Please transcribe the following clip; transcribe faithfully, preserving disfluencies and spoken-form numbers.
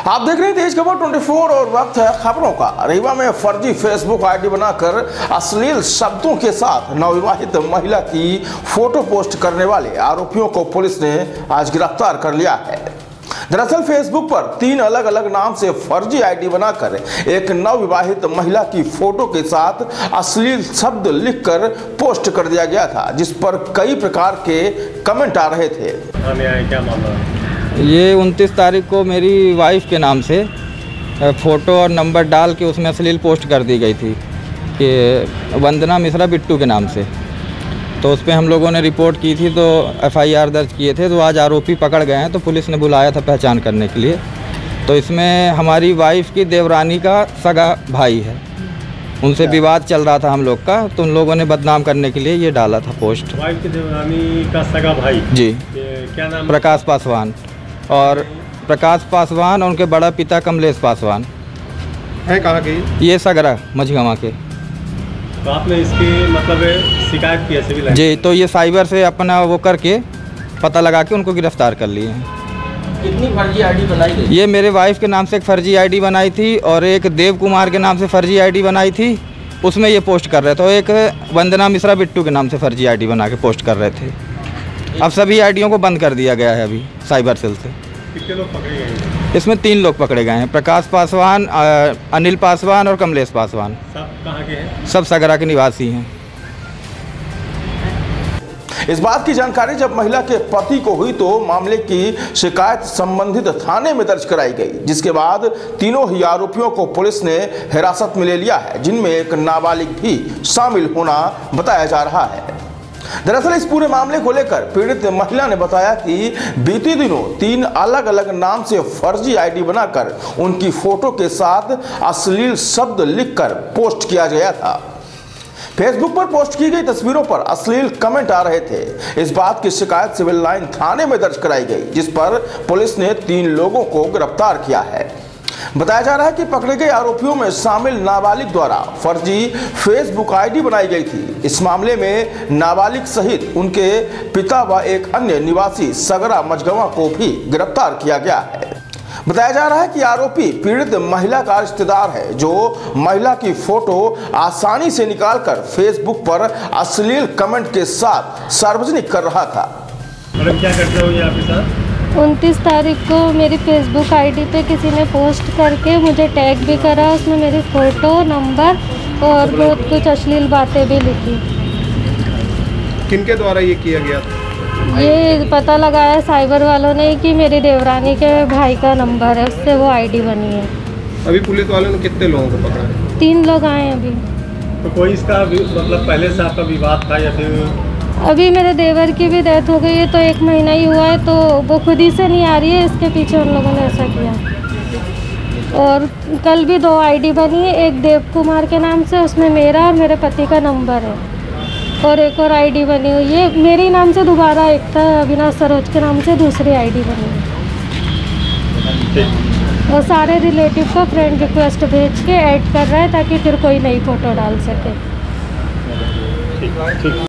आप देख रहे हैं तेज खबर चौबीस और वक्त है खबरों का। रीवा में फर्जी फेसबुक आईडी बनाकर अश्लील शब्दों के साथ नवविवाहित महिला की फोटो पोस्ट करने वाले आरोपियों को पुलिस ने आज गिरफ्तार कर लिया है। दरअसल फेसबुक पर तीन अलग अलग नाम से फर्जी आईडी बनाकर एक नवविवाहित महिला की फोटो के साथ अश्लील शब्द लिखकर पोस्ट कर दिया गया था, जिस पर कई प्रकार के कमेंट आ रहे थे। क्या मामला है? ये उनतीस तारीख को मेरी वाइफ के नाम से फ़ोटो और नंबर डाल के उसमें अश्लील पोस्ट कर दी गई थी कि वंदना मिश्रा बिट्टू के नाम से। तो उस पर हम लोगों ने रिपोर्ट की थी, तो एफआईआर दर्ज किए थे। तो आज आरोपी पकड़ गए हैं, तो पुलिस ने बुलाया था पहचान करने के लिए। तो इसमें हमारी वाइफ की देवरानी का सगा भाई है, उनसे विवाद चल रहा था हम लोग का, तो उन लोगों ने बदनाम करने के लिए ये डाला था पोस्ट। वाइफ की देवरानी का सगा भाई जी, क्या नाम? प्रकाश पासवान। और प्रकाश पासवान और उनके बड़ा पिता कमलेश पासवान है कहाँ के? ये सगरा मझगवा के। तो आपने इसकी मतलब शिकायत की है सिविल लाइन? जी, तो ये साइबर से अपना वो करके पता लगा के उनको गिरफ्तार कर लिए हैं। कितनी फर्जी आईडी बनाई गई? ये मेरे वाइफ के नाम से एक फर्जी आईडी बनाई थी और एक देव कुमार के नाम से फर्जी आईडी बनाई थी, उसमें ये पोस्ट कर रहे थे। और एक वंदना मिश्रा बिट्टू के नाम से फर्जी आईडी बना के पोस्ट कर रहे थे। अब सभी आईडियों को बंद कर दिया गया है अभी साइबर सेल से। कितने लोग पकड़े गए हैं? इसमें तीन लोग पकड़े गए हैं, प्रकाश पासवान, अनिल पासवान और कमलेश पासवान। सब कहाँ के हैं? सब सगरा के निवासी हैं। इस बात की जानकारी जब महिला के पति को हुई तो मामले की शिकायत संबंधित थाने में दर्ज कराई गई, जिसके बाद तीनों ही आरोपियों को पुलिस ने हिरासत में ले लिया है, जिनमें एक नाबालिग भी शामिल होना बताया जा रहा है। दरअसल इस पूरे मामले को लेकर पीड़ित महिला ने बताया कि बीते दिनों तीन अलग अलग नाम से फर्जी आईडी बनाकर उनकी फोटो के साथ अश्लील शब्द लिखकर पोस्ट किया गया था। फेसबुक पर पोस्ट की गई तस्वीरों पर अश्लील कमेंट आ रहे थे। इस बात की शिकायत सिविल लाइन थाने में दर्ज कराई गई, जिस पर पुलिस ने तीन लोगों को गिरफ्तार किया है। बताया जा रहा है कि पकड़े गए आरोपियों में शामिल नाबालिग द्वारा फर्जी फेसबुक आईडी बनाई गई थी। इस मामले में नाबालिग सहित उनके पिता व एक अन्य निवासी सगरा मझगवा को भी गिरफ्तार किया गया है। बताया जा रहा है कि आरोपी पीड़ित महिला का रिश्तेदार है, जो महिला की फोटो आसानी से निकालकर फेसबुक पर अश्लील कमेंट के साथ सार्वजनिक कर रहा था। मैडम क्या करते हो ये आपके साथ? उनतीस तारीख को मेरी फेसबुक आईडी पे किसी ने पोस्ट करके मुझे टैग भी करा, उसमें मेरी फ़ोटो, नंबर और बहुत कुछ अश्लील बातें भी लिखी। किनके द्वारा ये किया गया था? ये पता लगाया साइबर वालों ने कि मेरी देवरानी के भाई का नंबर है, उससे वो आईडी बनी है। अभी पुलिस वालों ने कितने लोगों को पकड़ा है? तीन लोग आए हैं अभी। तो कोई इसका मतलब पहले से आपका विवाद था या फिर? अभी मेरे देवर की भी डेथ हो गई है, तो एक महीना ही हुआ है, तो वो खुद ही से नहीं आ रही है, इसके पीछे उन लोगों ने ऐसा किया। और कल भी दो आईडी बनी है, एक देव कुमार के नाम से, उसमें मेरा और मेरे पति का नंबर है, और एक और आईडी बनी हुई है मेरे नाम से, दोबारा एक था अविनाश सरोज के नाम से दूसरी आईडी बनी है। और सारे रिलेटिव को फ्रेंड रिक्वेस्ट भेज के ऐड कर रहा है ताकि फिर कोई नई फ़ोटो डाल सके। ठीक, ठीक।